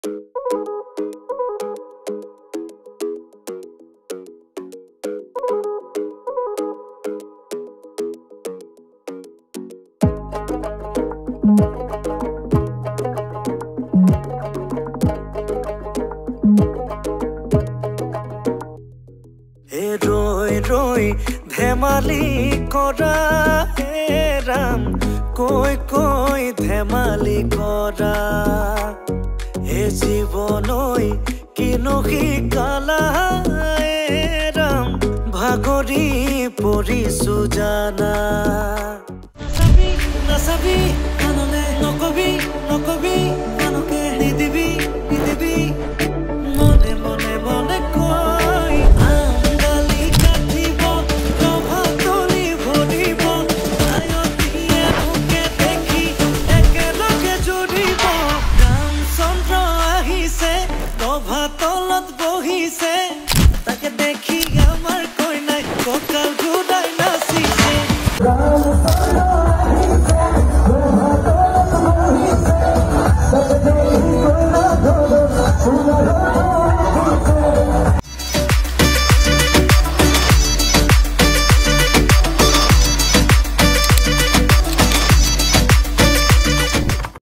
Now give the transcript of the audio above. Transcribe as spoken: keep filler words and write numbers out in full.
রই রই ধেমালি করা হে রাম কই কই ধেমালি করা হে জীবনই কিনো শিকালা হে রাম ভাগৰি পৰিছো জানা নাচাবি কাণলে নকবি নকবি কাণকে নিদিবি নিদিবি মনে মনে মনে কয় আংগালি কাটিব প্ৰভাতলি ভৰিব আয়তীয়ে মোকে দেখি একেলগে জুৰিব ৰামচন্দ্ৰ আহিছে প্ৰভাতলত বহিছে তাকে দেখি আমাৰ